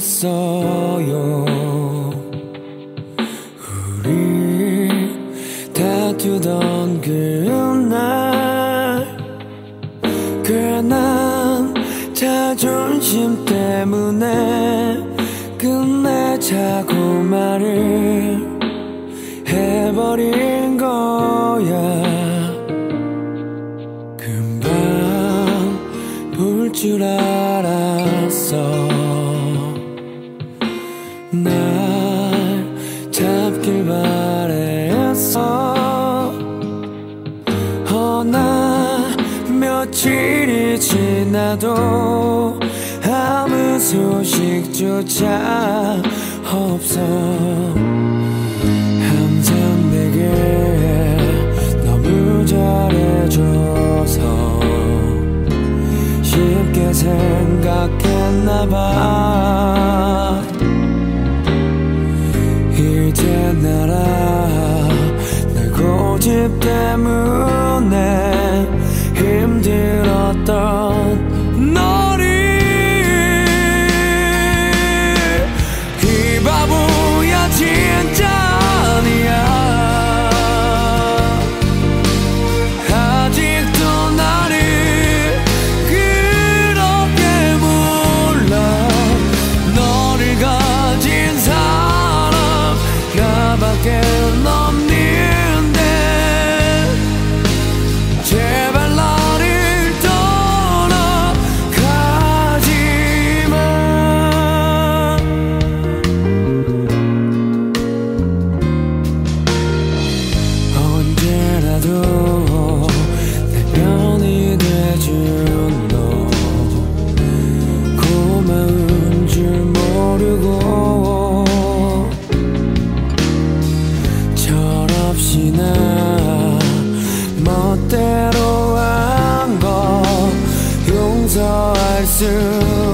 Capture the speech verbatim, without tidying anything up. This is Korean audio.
있어요. 우리 다투던 그날 그래 난 자존심 때문에 끝내자고 말을 해버린 거야. 금방 볼 줄 알았어. 날 잡길 바랬어. 허나 며칠이 지나도 아무 소식조차 없어. 항상 내게 너무 잘해줘서 쉽게 생각했나봐. 이제 날아 내 고집 때문에 힘들었던 너를 이 바보야 진짜 아니야. 아직도 나를 그렇게 몰라. 너를 가진 사람 나밖에 없는데 제발 나를 떠나가지마. 언제라도 내 편이 돼준 너 고마운 줄 모르고 철없이 나 멋대로 한 거 용서할 수